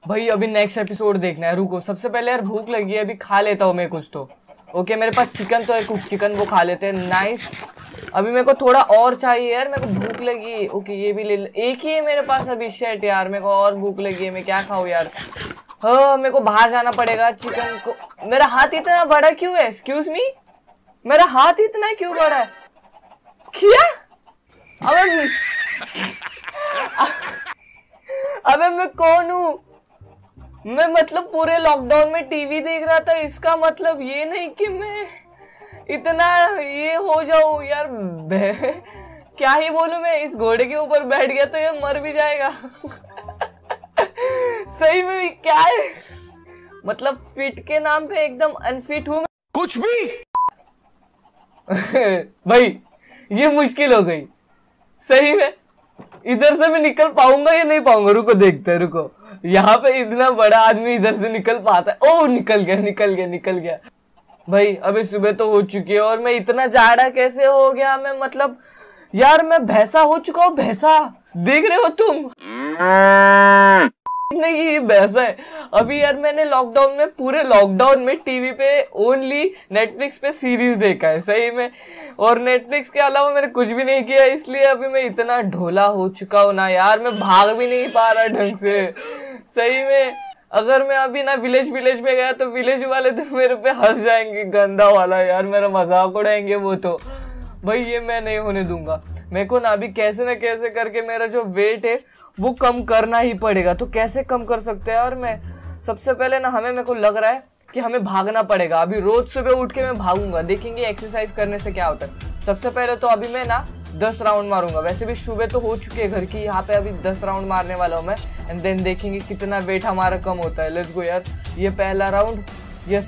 भाई अभी next episode देखना है, रुको। सबसे पहले यार भूख लगी है, अभी खा लेता हूँ मैं कुछ तो। ओके मेरे पास चिकन तो है, कुछ चिकन वो खा लेते हैं। नाइस। अभी मेरे को थोड़ा और चाहिए यार, मेरे को भूख लगी है। ओके ये भी ले, एक ही है मेरे पास अभी। शेट यार मेरे को और भूख लगी है, मैं क्या खाऊं यार। हाँ मेरे को बाहर जाना पड़ेगा चिकन को। मेरा हाथ इतना बड़ा क्यों है? एक्सक्यूज मी, मेरा हाथ इतना क्यों बड़ा है? क्या? अबे मैं कौन हूँ? मैं मतलब पूरे लॉकडाउन में टीवी देख रहा था, इसका मतलब ये नहीं कि मैं इतना ये हो जाऊं यार। क्या ही बोलूं मैं, इस घोड़े के ऊपर बैठ गया तो ये मर भी जाएगा। सही में क्या है, मतलब फिट के नाम पे एकदम अनफिट हूं मैं। कुछ भी। भाई ये मुश्किल हो गई सही में। इधर से मैं निकल पाऊंगा या नहीं पाऊंगा? रुको देखते हैं, रुको। यहाँ पे इतना बड़ा आदमी इधर से निकल पाता है? ओह निकल गया निकल गया निकल गया। भाई अभी सुबह तो हो चुकी है और मैं इतना जाड़ा कैसे हो गया? मैं मतलब यार मैं भैंसा हो चुका हूँ। भैंसा देख रहे हो तुम? नहीं ये भैंसा है। अभी यार मैंने लॉकडाउन में, पूरे लॉकडाउन में टीवी पे ओनली नेटफ्लिक्स पे सीरीज देखा है सही में। और नेटफ्लिक्स के अलावा मैंने कुछ भी नहीं किया, इसलिए अभी मैं इतना ढोला हो चुका हूँ ना यार। मैं भाग भी नहीं पा रहा ढंग से सही में। अगर मैं अभी ना विलेज में गया तो विलेज वाले तो मेरे पे हंस जाएंगे, गंदा वाला यार, मेरा मजाक उड़ाएंगे वो तो। भाई ये मैं नहीं होने दूंगा। मेरे को ना अभी कैसे ना कैसे करके मेरा जो वेट है वो कम करना ही पड़ेगा। तो कैसे कम कर सकते हैं यार? मैं सबसे पहले ना मेरे को लग रहा है कि हमें भागना पड़ेगा। अभी रोज सुबह उठ के मैं भागूंगा, देखेंगे एक्सरसाइज करने से क्या होता है। सबसे पहले तो अभी मैं ना 10 राउंड मारूंगा। वैसे भी सुबह तो हो चुकी है घर की, यहाँ पे अभी 10 राउंड मारने वाला हूँ मैं। एंड देन देखेंगे कितना वेट हमारा कम होता है। लेट्स गो यार, ये पहला राउंड। यस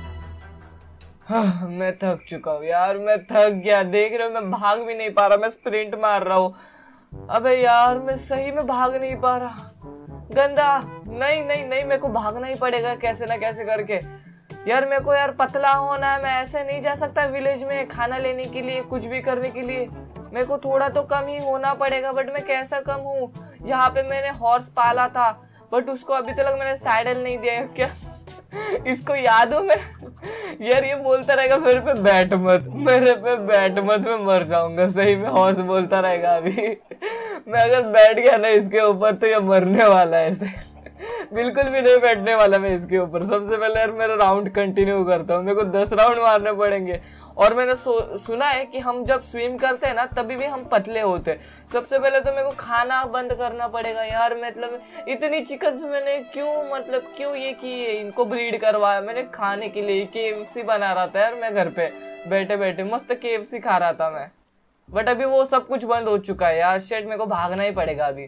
हाँ, मैं थक चुका हूँ यार, मैं थक गया। देख रहे हो मैं भाग भी नहीं पा रहा, मैं स्प्रिंट मार रहा हूँ। अबे यार मैं सही में भाग नहीं पा रहा, गंदा। नहीं नहीं नहीं, मेरे को भागना ही पड़ेगा कैसे ना कैसे करके यार। मेरे को यार पतला होना है, मैं ऐसे नहीं जा सकता विलेज में खाना लेने के लिए, कुछ भी करने के लिए। मेरे को थोड़ा तो कम ही होना पड़ेगा, बट मैं कैसा कम हूँ? यहाँ पे मैंने हॉर्स पाला था, बट उसको अभी तक मैंने सैडल नहीं दिया है। क्या इसको याद हो? मैं यार ये बोलता रहेगा मेरे पे बैठ मत, मेरे पे बैठ मत, मैं मर जाऊंगा सही में। हॉर्स बोलता रहेगा अभी। मैं अगर बैठ गया ना इसके ऊपर तो ये मरने वाला है ऐसे। बिल्कुल भी नहीं बैठने वाला मैं इसके ऊपर। सबसे पहले यार मेरा राउंड कंटिन्यू करता हूँ, मेरे को 10 राउंड मारने पड़ेंगे। और मैंने सुना है कि हम जब स्विम करते हैं ना तभी भी हम पतले होते हैं। सबसे पहले तो मेरे को खाना बंद करना पड़ेगा यार। मतलब इतनी चिकन मैंने क्यों ये की है, इनको ब्रीड करवाया मैंने खाने के लिए। KFC बना रहा था यार मैं घर पे बैठे बैठे, मस्त KFC खा रहा था मैं। बट अभी वो सब कुछ बंद हो चुका है यार। शेट मेरे को भागना ही पड़ेगा अभी।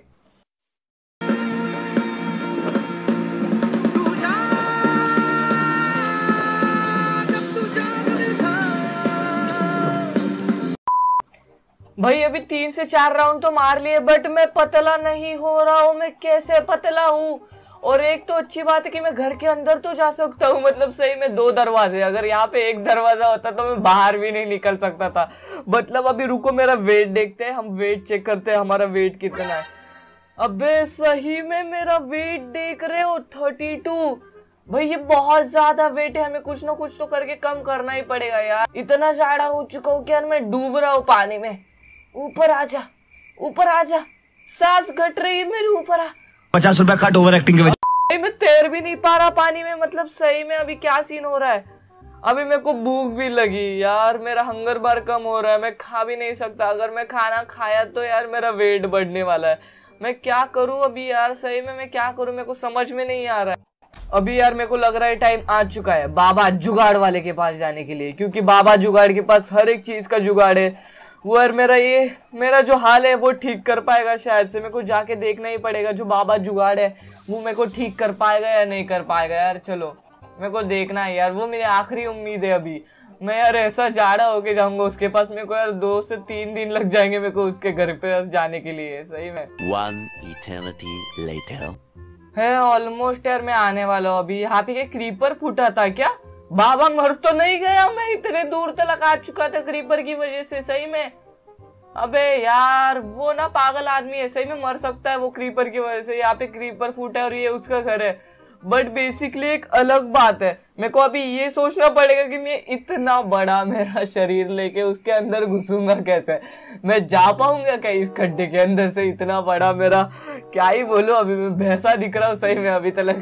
भाई अभी 3 से 4 राउंड तो मार लिए, बट मैं पतला नहीं हो रहा हूँ। मैं कैसे पतला हूँ? और एक तो अच्छी बात है कि मैं घर के अंदर तो जा सकता हूँ, मतलब सही में 2 दरवाजे। अगर यहाँ पे एक दरवाजा होता तो मैं बाहर भी नहीं निकल सकता था। मतलब अभी रुको मेरा वेट देखते हैं, हम वेट चेक करते हैं हमारा वेट कितना है। अबे सही में मेरा वेट देख रहे हो 32। भाई ये बहुत ज्यादा वेट है, हमें कुछ ना कुछ तो करके कम करना ही पड़ेगा यार। इतना जाड़ा हो चुका हूँ कि यार मैं डूब रहा हूँ पानी में। ऊपर आजा, ऊपर आजा, सांस घट रही है मेरी, ऊपर आ। 50 रुपया कट ओवर एक्टिंग के वजह। मैं तैर भी नहीं पा रहा पानी में। मतलब सही में अभी क्या सीन हो रहा है? अभी मेरे को भूख भी लगी यार, मेरा हंगर बार कम हो रहा है, मैं खा भी नहीं सकता। अगर मैं खाना खाया तो यार मेरा वेट बढ़ने वाला है। मैं क्या करूं अभी यार? सही में मैं क्या करूं, मेरे को समझ में नहीं आ रहा है। अभी यार मेरे को लग रहा है टाइम आ चुका है बाबा जुगाड़ वाले के पास जाने के लिए, क्योंकि बाबा जुगाड़ के पास हर एक चीज का जुगाड़ है। वो यार मेरा जो हाल है वो ठीक कर पाएगा शायद से। मेरे को जाके देखना ही पड़ेगा जो बाबा जुगाड़ है वो मेरे को ठीक कर पाएगा या नहीं कर पाएगा यार। चलो मेरे को देखना है यार, वो मेरी आखिरी उम्मीद है अभी। मैं यार ऐसा जाड़ा होके जाऊंगा उसके पास, मेरे को यार 2 से 3 दिन लग जाएंगे मेरे को उसके घर पे जाने के लिए सही में। 1 eternity later है ऑलमोस्ट यार मैं आने वाला हूँ अभी। यहाँ पे क्या क्रीपर फूटा था क्या? बाबा मर तो नहीं गया? मैं इतने दूर तक आ चुका था क्रीपर की वजह से सही में। अबे यार वो ना पागल आदमी ऐसे ही में मर सकता है वो क्रीपर की वजह से। यहाँ पे क्रीपर फूटा है और ये उसका घर है। बट बेसिकली एक अलग बात है, मेरे को अभी ये सोचना पड़ेगा कि मैं इतना बड़ा मेरा शरीर लेके उसके अंदर घुसूंगा कैसे, मैं जा पाऊंगा क्या इस खड्डे के अंदर से? इतना बड़ा मेरा क्या ही बोलूं, अभी मैं भैंसा दिख रहा हूँ सही में अभी तक।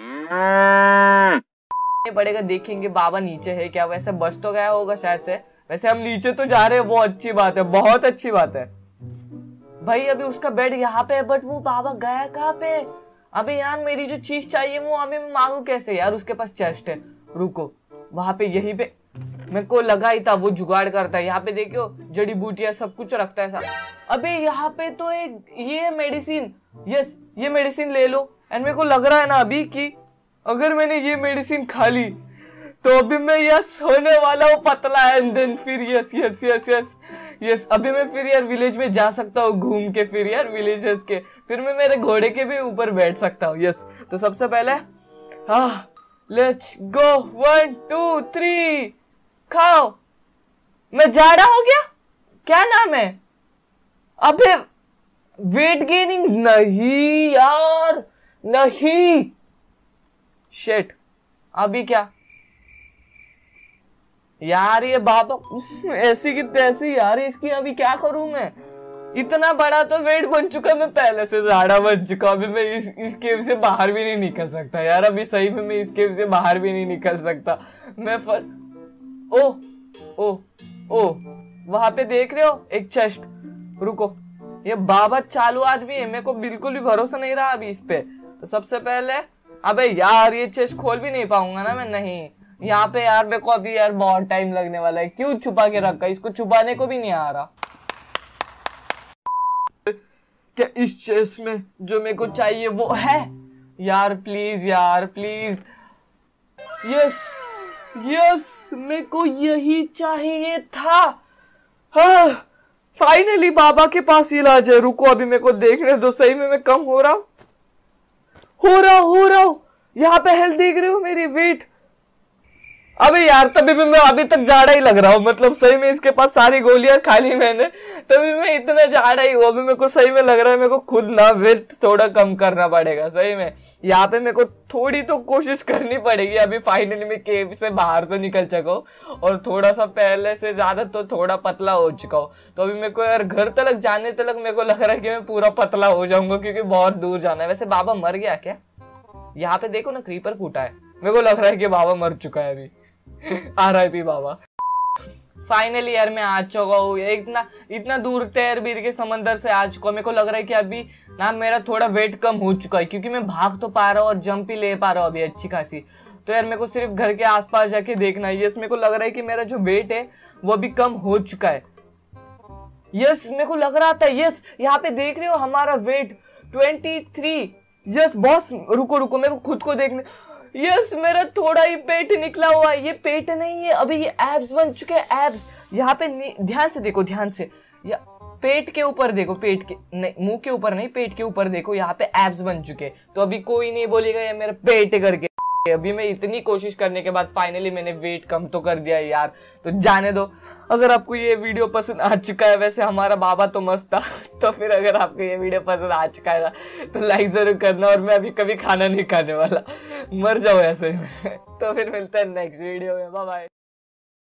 पड़ेगा, देखेंगे बाबा नीचे है क्या। वैसे बस तो गया होगा शायद से। वैसे हम नीचे तो जा रहे हैं, वो अच्छी बात है, बहुत अच्छी बात है भाई। अभी उसका बेड यहाँ पे है, बट वो बाबा गया कहाँ पे? अबे यार मेरी जो चीज चाहिए वो अभी मैं मांगू कैसे यार? उसके पास चेस्ट है, रुको वहां पे यहीं पे मेरे को लगा ही था वो जुगाड़ करता है। यहाँ पे देखियो जड़ी बूटियां सब कुछ रखता है साथ। अबे यहाँ पे तो एक ये मेडिसिन, यस ये मेडिसिन ले लो। एंड मेरे को लग रहा है ना अभी कि अगर मैंने ये मेडिसिन खा ली तो अभी मैं यस होने वाला हूँ पतला। एंड देन फिर yes yes yes yes yes अभी मैं फिर यार विलेज में जा सकता हूँ घूम के, फिर यार विलेजेस के, फिर मैं मेरे घोड़े के भी ऊपर बैठ सकता हूँ। यस तो सबसे पहले लेट्स गो 1 2 3 खाओ। मैं जाड़ा हो गया, क्या नाम है? अबे वेट गेनिंग नहीं यार, नहीं शिट। अभी क्या यार, ये बाबा ऐसी की तैसी यार, इसकी अभी क्या करूं मैं? इतना बड़ा तो वेट बन चुका, मैं पहले से ज्यादा बन चुका। अभी मैं इस केव से बाहर भी नहीं निकल सकता यार, अभी सही में मैं इस केव से बाहर भी नहीं निकल सकता। मैं ओ वहां पे देख रहे हो एक चेस्ट, रुको ये बाबा चालू आदमी है, मेरे को बिल्कुल भी भरोसा नहीं रहा अभी इस पे। तो सबसे पहले अबे यार ये चेस्ट खोल भी नहीं पाऊंगा ना मैं, नहीं यहाँ पे यार मेरे को अभी यार बहुत टाइम लगने वाला है। क्यों छुपा के रखा, इसको छुपाने को भी नहीं आ रहा। क्या इस चेस्ट में जो मेरे को चाहिए वो है? यार प्लीज यार प्लीज, यस यस मेरे को यही चाहिए था। हाँ फाइनली बाबा के पास इलाज है। रुको अभी मेरे को देखने दो, सही में मैं कम हो रहा हूँ। यहाँ पे हेल्थ देख रहे हो मेरी, वेट। अबे यार तभी भी मैं अभी तक जाड़ा ही लग रहा हूँ, मतलब सही में इसके पास सारी गोलियां खा ली मैंने, तभी मैं इतना जाड़ा ही हूँ। अभी मेरे को सही में लग रहा है मेरे को खुद ना वेट थोड़ा कम करना पड़ेगा सही में। यहाँ पे मेरे को थोड़ी तो कोशिश करनी पड़ेगी। अभी फाइनली मैं केव से बाहर तो निकल चुका हूँ और थोड़ा सा पहले से ज्यादा तो थोड़ा पतला हो चुका हूँ। तो अभी मेरे को यार घर तक जाने तक मेरे को लग रहा है कि मैं पूरा पतला हो जाऊंगा, क्योंकि बहुत दूर जाना है। वैसे बाबा मर गया क्या? यहाँ पे देखो ना क्रीपर फूटा है, मेरे को लग रहा है कि बाबा मर चुका है अभी। RIP बाबा। फाइनली यार मैं आ चुका हूँ, इतना दूर तैर बीर के समंदर से आ चुका हूँ। मेरे को लग रहा है कि अभी ना मेरा थोड़ा वेट कम हो चुका है, क्योंकि मैं भाग तो पा रहा हूँ और जंप ही ले पा रहा हूँ अभी अच्छी खासी। तो यार मेरे को सिर्फ घर के आसपास जाके देखना है। यस मेरे को लग रहा है कि मेरा जो वेट है वो अभी कम हो चुका है। यस मेरे को लग रहा था, यस यहाँ पे देख रहे हो हमारा वेट 23। यस बॉस रुको मेरे को खुद को देखने। यस मेरा थोड़ा ही पेट निकला हुआ है, ये पेट नहीं है अभी, ये एब्स बन चुके हैं, एब्स। यहाँ पे ध्यान से देखो, ध्यान से, या पेट के ऊपर देखो, पेट के नहीं, मुंह के ऊपर नहीं, पेट के ऊपर देखो, यहाँ पे एब्स बन चुके। तो अभी कोई नहीं बोलेगा ये मेरा पेट करके। अभी मैं इतनी कोशिश करने के बाद फाइनली मैंने वेट कम तो कर दिया यार, तो जाने दो। अगर आपको ये वीडियो पसंद आ चुका है, वैसे हमारा बाबा तो मस्त था, तो फिर अगर आपको ये वीडियो पसंद आ चुका है ना तो लाइक जरूर करना। और मैं अभी कभी खाना नहीं खाने वाला, मर जाओ ऐसे में। तो फिर मिलते हैं नेक्स्ट वीडियो में, बाय बाय।